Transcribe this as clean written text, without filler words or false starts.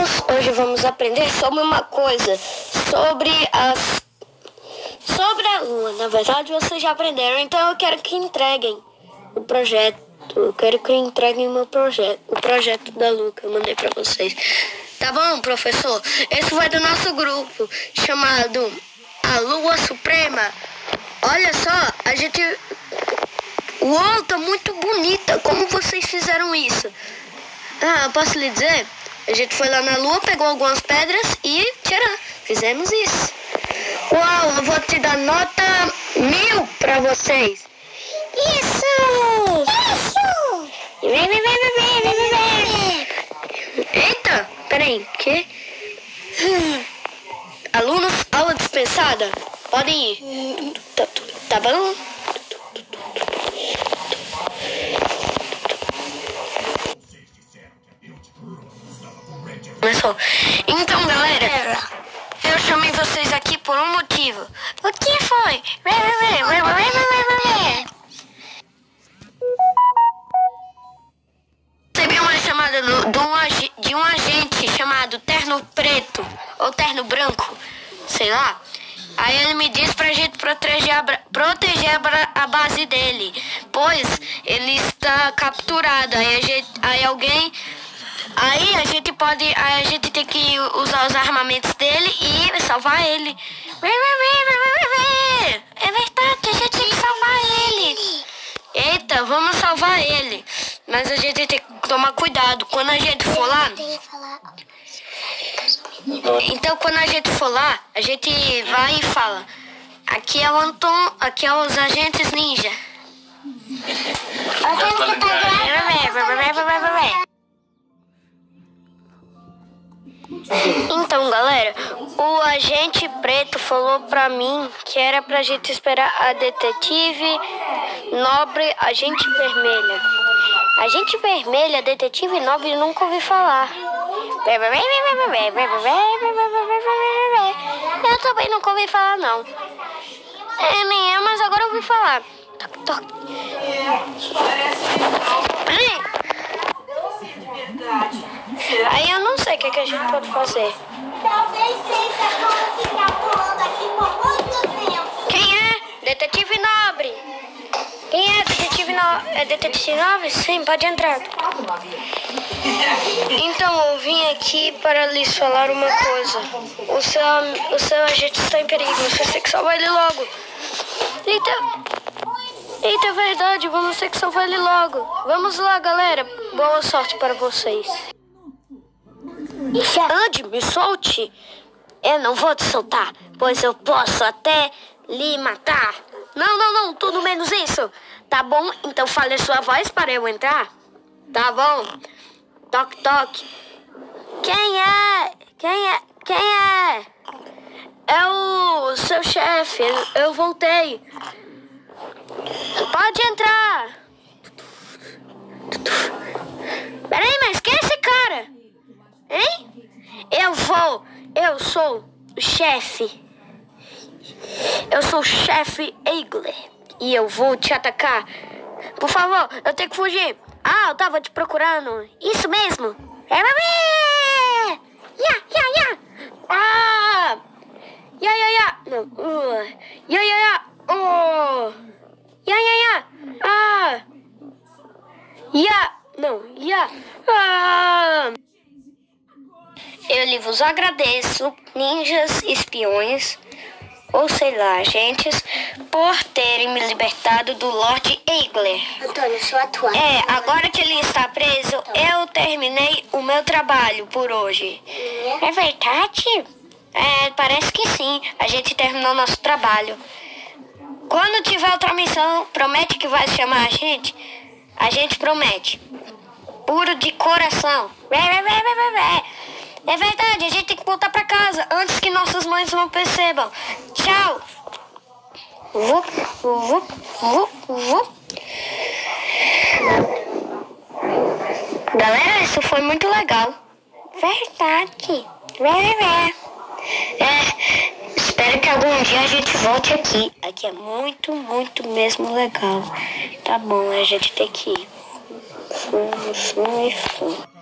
alunos, hoje vamos aprender sobre uma coisa, sobre a Lua. Na verdade, vocês já aprenderam, então eu quero que entreguem o projeto. Eu quero que entreguem o projeto da Lua que eu mandei pra vocês. Tá bom, professor? Esse vai do nosso grupo, chamado A Lua Suprema. Olha só, Uou, tá muito bonita. Como vocês fizeram isso? Eu posso lhe dizer? A gente foi lá na Lua, pegou algumas pedras e tcharam, fizemos isso. Uau, eu vou te dar nota 1000 pra vocês. Isso! Eita, peraí, que? Alunos, aula dispensada? Podem ir. Tá bom? Começou. Então, galera, eu chamei vocês aqui por um motivo. O que foi? Recebi uma chamada de um agente chamado Terno Preto ou Terno Branco, sei lá. Aí ele me disse pra gente proteger a base dele, pois ele está capturado. Aí a gente tem que usar os armamentos dele e salvar ele. É verdade, a gente tem que salvar ele. Eita, vamos salvar ele. Mas a gente tem que tomar cuidado. Quando a gente for lá... Então, quando a gente for lá, a gente vai e fala: aqui é o Anton, aqui é os agentes ninja. Então, galera, o agente preto falou pra mim que era pra gente esperar a detetive nobre, agente vermelha. Agente vermelha, detetive nobre, nunca ouvi falar. Eu também nunca ouvi falar, não. Nem eu, mas agora eu ouvi falar. Toque, toque. Aí eu não sei o que a gente pode fazer. Talvez seja como ficar pulando aqui por muito tempo. Quem é? Detetive Nobre. Quem é Detetive Nobre? É Detetive Nobre? Sim, pode entrar. Então, eu vim aqui para lhes falar uma coisa. O seu agente está em perigo. Você tem que salvar ele logo. Eita, é verdade. Vamos ter que salvar ele logo. Vamos lá, galera. Boa sorte para vocês. Ande, me solte. Eu não vou te soltar, pois eu posso até lhe matar. Não, tudo menos isso. Tá bom, então fale a sua voz para eu entrar. Tá bom. Toque, toque. Quem é? É o seu chefe. Eu voltei. Pode entrar. Peraí, mas quem é esse cara? Hein? Eu sou o chefe. Eu sou o chefe Eigler. E eu vou te atacar. Por favor, eu tenho que fugir. Eu tava te procurando. Isso mesmo. Eu lhe vos agradeço, ninjas, espiões, ou sei lá, agentes, por terem me libertado do Lord Eigler. Antônio, sou a tua. Agora que ele está preso, eu terminei o meu trabalho por hoje. É verdade? Parece que sim. A gente terminou nosso trabalho. Quando tiver outra missão, promete que vai chamar a gente? A gente promete. Puro de coração. É verdade, a gente tem que voltar pra casa antes que nossas mães não percebam. Tchau. Galera, isso foi muito legal. Verdade. Espero que algum dia a gente volte aqui. Aqui é muito, muito mesmo legal. Tá bom, a gente tem que ir.